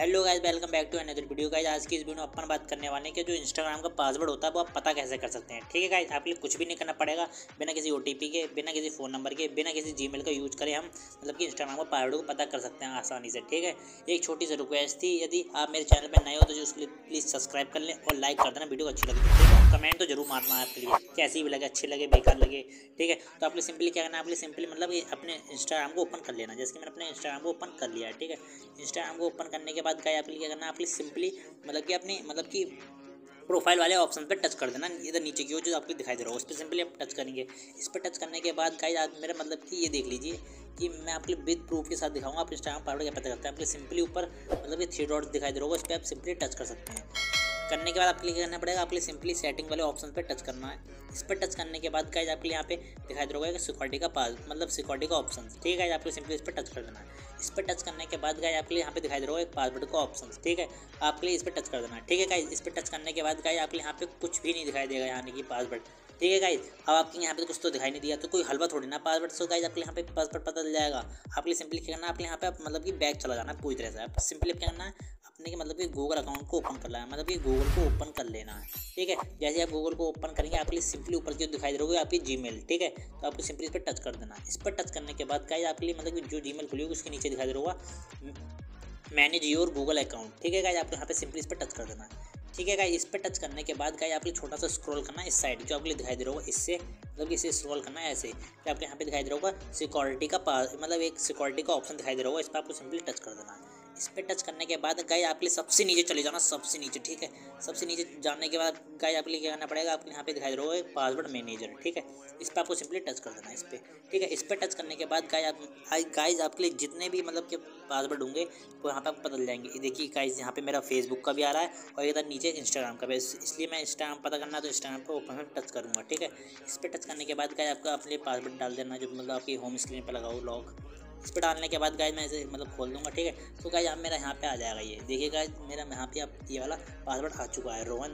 Hello guys, welcome back to another video. Guys आज की इस वीडियो में अपन बात करने वाले हैं कि जो इंस्टाग्राम का पासवर्ड होता है वो आप पता कैसे कर सकते हैं। ठीक है गाइस, आपके लिए कुछ भी नहीं करना पड़ेगा। बिना किसी ओटीपी के, बिना किसी फ़ोन नंबर के, बिना किसी जीमेल का यूज करें हम मतलब कि इंस्टाग्राम का पासवर्ड को पता कर सकते हैं आसानी से। ठीक है, एक छोटी सी रिक्वेस्ट थी, यदि आप मेरे चैनल पर नए हो तो जो उसके लिए प्लीज़ सब्सक्राइब कर लें और लाइक कर देना वीडियो को अच्छी लगे तो। ठीक है, कमेंट तो जरूर मारना है आपके लिए, कैसी भी लगे, अच्छी लगे, बेकार लगे। ठीक है, तो आपको सिंपली क्या करना है, आपको सिंपली मतलब ये अपने इंस्टाग्राम को ओपन कर लेना। जैसे कि मैंने अपने इंस्टाग्राम को ओपन कर लिया है। ठीक है, इंस्टाग्राम को ओपन करने के बाद आपके लिए क्या करना है, आपके सिंपली मतलब कि अपनी मतलब कि प्रोफाइल वाले ऑप्शन पर टच कर देना। इधर नीचे की ओर जो आपको दिखाई दे रहा हो उस पर सिंपली आप टच करेंगे। इस पर टच करने के बाद गाइस आप मेरा मतलब कि ये देख लीजिए कि मैं आपके विद प्रूफ के साथ दिखाऊंगा आप इंस्टाग्राम पासवर्ड क्या पता करते हैं। आपके सिंपली ऊपर मतलब ये 3 डॉट्स दिखाई दे रहा होगा, इस पर आप सिंपली टच कर सकते हैं। करने के बाद आपके लिए क्या करना पड़ेगा, आपके लिए सिंपली सेटिंग वाले ऑप्शन पर टच करना है। इस पर टच करने के बाद गाइस आपके लिए यहाँ पे दिखाई दे रहा होगा सिक्योरिटी का पास मतलब सिक्योरिटी का ऑप्शन। ठीक है, आपको सिंपली इस पर टच कर देना है। इस पर टच करने के बाद गाइस आपके लिए यहाँ पे दिखाई दे रहा होगा एक पासवर्ड का ऑप्शन। ठीक है, आपके लिए इस पर टच कर देना है। ठीक है गाइस, इस पर टच करने के बाद गाइस आपके लिए यहाँ पे कुछ भी नहीं दिखाई देगा यानी कि पासवर्ड। ठीक है गाइस, अब आपके यहाँ पे कुछ तो दिखाई नहीं दिया तो कोई हलवा थोड़ी ना पासवर्ड। सो गाइस आपके यहाँ पे पासवर्ड पता चल जाएगा। आपके लिए सिंपली क्या करना है, आपके यहाँ पे मतलब कि बैक चला जाना है पूरी तरह से। आप सिंपली क्या करना है, अपने के मतलब कि गूगल अकाउंट को ओपन कर लेना है, मतलब कि गूगल को ओपन कर लेना है। ठीक है, जैसे आप गूगल को ओपन करेंगे आपके लिए सिंपली ऊपर की दिखाई दे रही होगी आपकी जीमेल। ठीक है, तो आपको सिंपली इस पर टच कर देना है। इस पर टच करने के बाद गाइस आपके लिए मतलब कि जो जीमेल खुली होगी उसके नीचे दिखाई दे रहा होगा मैनेज योर गूगल अकाउंट। ठीक है गाइस, आपको यहाँ पे सिंपली इस पर टच कर देना है। ठीक है गाइस, इस पर टच करने के बाद गाइस आपको छोटा सा स्क्रॉल करना है इस साइड जो आपको दिखाई दे रहा होगा, इससे मतलब कि इसे स्क्रॉल करना है ऐसे। फिर आपको यहाँ पे दिखाई दे रहा होगा सिक्योरिटी का पास मतलब एक सिक्योरिटी का ऑप्शन दिखाई दे रहा होगा, इस पर आपको सिंपली टच कर देना है। इस पर टच करने के बाद गाइस आपके लिए सबसे नीचे चले जाना, सबसे नीचे। ठीक है, सबसे नीचे जाने के बाद गाइस आपके लिए क्या करना पड़ेगा, आपको यहाँ पे दिखाई दे रहा होगा पासवर्ड मैनेजर। ठीक है, इस पर आपको सिंपली टच कर देना है इस पर। ठीक है, इस पर टच करने के बाद गाइस आपके लिए जितने भी मतलब के पासवर्ड होंगे वो यहाँ पे आपको बदल जाएंगे। ये देखिए गाइस, यहाँ पे मेरा फेसबुक का भी आ रहा है और इधर नीचे इंस्टाग्राम का भी, इसलिए मैं इंस्टाग्राम पता करना है तो इंस्टाग्राम को ओपन में टच करूँगा। ठीक है, इस पर टच करने के बाद गाइस आपका अपने पासवर्ड डाल देना जो मतलब आपकी होम स्क्रीन पर लगा हो लॉक। इस पर डालने के बाद गाइस मैं इसे मतलब खोल दूंगा। ठीक है, तो गाइस आप मेरा यहाँ पे आ जाएगा, ये देखिए गाइस मेरा यहाँ पे आप ये वाला पासवर्ड आ चुका है, रोहन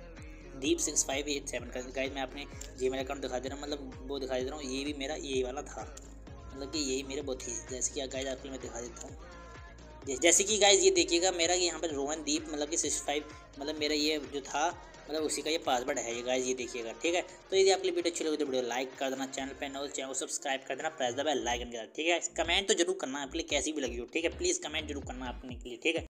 दीप 6587 का। गाइस मैं अपने जीमेल अकाउंट दिखा दे रहा हूँ, मतलब वो दिखा दे रहा हूँ, ये भी मेरा यही वाला था, मतलब कि यही मेरे वो थी। जैसे कि गाइस आपको मैं दिखा देता हूँ, जैसे कि गाइस ये देखिएगा मेरा कि यहाँ पर रोहनदीप मतलब कि 65 मतलब मेरा ये जो था मतलब उसी का ये पासवर्ड है ये गाइस, ये देखिएगा। ठीक है, तो यदि आपके लिए वीडियो अच्छी लगी तो वीडियो लाइक कर देना, चैनल पे नए हो चैनल को सब्सक्राइब कर देना, प्रेस द बेल आइकन के साथ। ठीक है, कमेंट तो जरूर करना आपके लिए कैसी भी लगी हो। ठीक है, प्लीज़ कमेंट जरूर करना अपने के लिए। ठीक है।